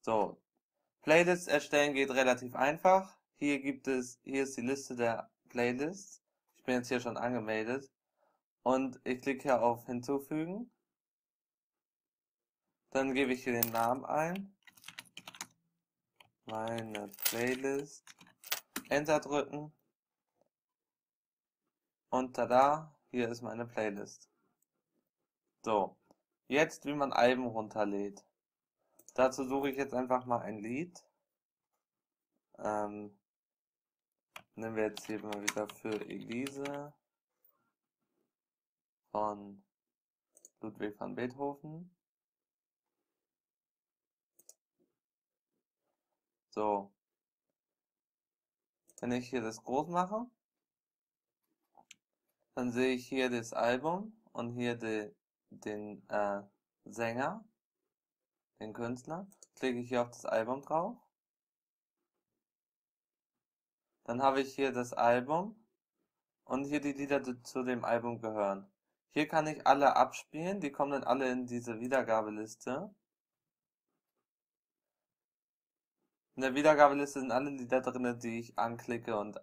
So, Playlists erstellen geht relativ einfach. Hier ist die Liste der Playlists. Ich bin jetzt hier schon angemeldet. Und ich klicke hier auf Hinzufügen. Dann gebe ich hier den Namen ein. Meine Playlist. Enter drücken. Und tada, hier ist meine Playlist. So, jetzt wie man Alben runterlädt. Dazu suche ich jetzt einfach mal ein Lied. Nehmen wir jetzt hier mal wieder für Elise von Ludwig van Beethoven. So, wenn ich hier das groß mache, dann sehe ich hier das Album und hier den Sänger, den Künstler. Klicke ich hier auf das Album drauf. Dann habe ich hier das Album und hier die Lieder, die zu dem Album gehören. Hier kann ich alle abspielen, die kommen dann alle in diese Wiedergabeliste. In der Wiedergabeliste sind alle Lieder drin, die ich anklicke und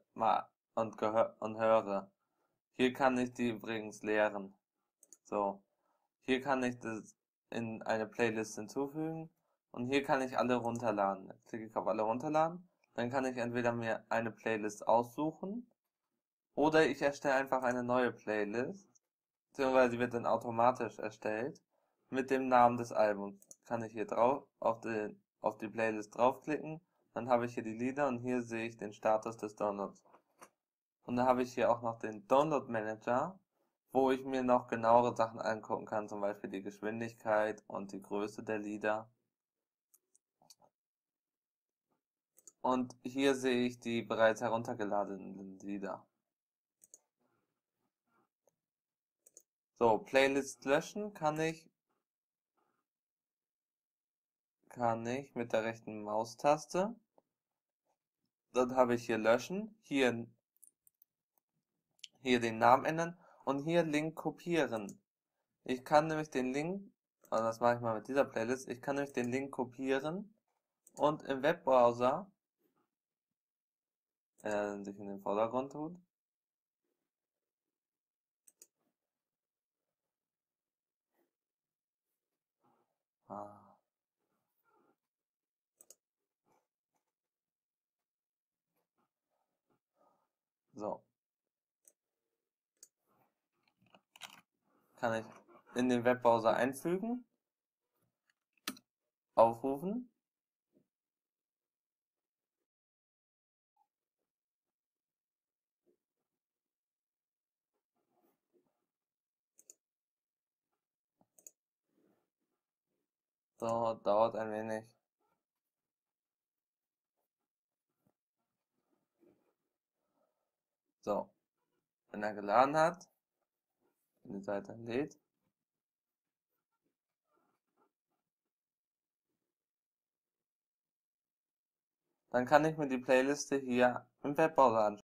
höre. Hier kann ich die übrigens leeren. So, hier kann ich das in eine Playlist hinzufügen und hier kann ich alle runterladen. Jetzt klicke ich auf alle runterladen, dann kann ich entweder mir eine Playlist aussuchen oder ich erstelle einfach eine neue Playlist, beziehungsweise die wird dann automatisch erstellt mit dem Namen des Albums. Kann ich hier drauf auf die Playlist draufklicken, dann habe ich hier die Lieder und hier sehe ich den Status des Downloads. Und dann habe ich hier auch noch den Download Manager, wo ich mir noch genauere Sachen angucken kann, zum Beispiel die Geschwindigkeit und die Größe der Lieder. Und hier sehe ich die bereits heruntergeladenen Lieder. So, Playlist löschen kann ich mit der rechten Maustaste. Dann habe ich hier löschen, hier den Namen ändern und hier Link kopieren. Ich kann nämlich den Link, also das mache ich mal mit dieser Playlist, ich kann nämlich den Link kopieren und im Webbrowser, sich in den Vordergrund tut. Ah. So, kann ich in den Webbrowser einfügen, aufrufen. So, dauert ein wenig. So, wenn er geladen hat, wenn die Seite lädt, dann kann ich mir die Playliste hier im Webbrowser anschauen.